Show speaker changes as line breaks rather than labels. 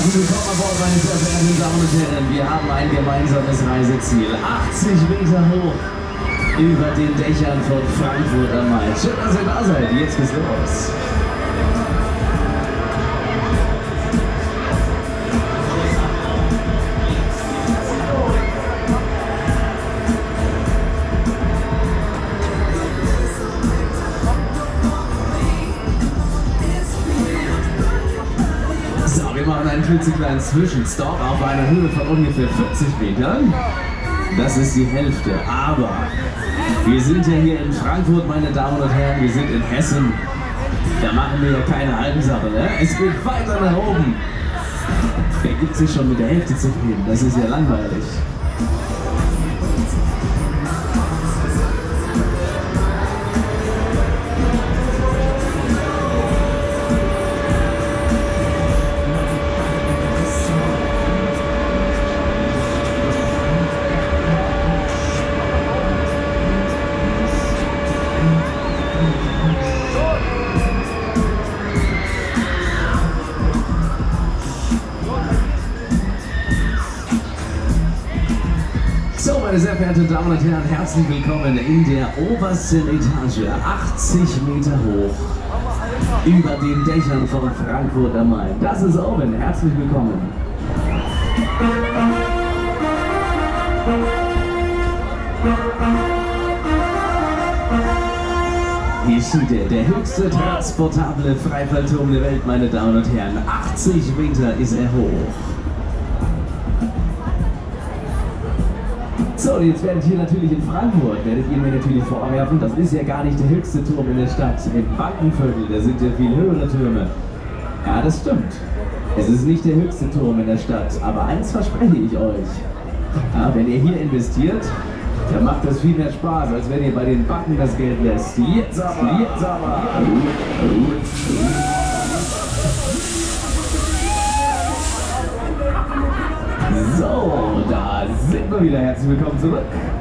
Herzlich willkommen an Bord, meine sehr verehrten Damen und Herren. Wir haben ein gemeinsames Reiseziel. 80 Meter hoch über den Dächern von Frankfurt am Main. Schön, dass ihr da seid. Jetzt geht's los. Wir machen einen klitzekleinen Zwischenstopp auf einer Höhe von ungefähr 40 Metern. Das ist die Hälfte, aber wir sind ja hier in Frankfurt, meine Damen und Herren, wir sind in Hessen. Da machen wir ja keine Halbsache, ne? Es geht weiter nach oben. Wer gibt sich schon mit der Hälfte zufrieden? Das ist ja langweilig. So, meine sehr verehrten Damen und Herren, herzlich willkommen in der obersten Etage, 80 Meter hoch, über den Dächern von Frankfurt am Main. Das ist oben, herzlich willkommen. Hier steht er, der höchste transportable Freifallturm der Welt, meine Damen und Herren. 80 Meter ist er hoch. So, und jetzt werdet ihr natürlich in Frankfurt, werdet ihr mir natürlich vorwerfen, das ist ja gar nicht der höchste Turm in der Stadt. Im Bankenviertel, da sind ja viel höhere Türme. Ja, das stimmt. Es ist nicht der höchste Turm in der Stadt, aber eins verspreche ich euch. Ja, wenn ihr hier investiert, dann macht das viel mehr Spaß, als wenn ihr bei den Banken das Geld lässt. Jetzt aber, jetzt aber. So, da sind wir wieder. Herzlich willkommen zurück.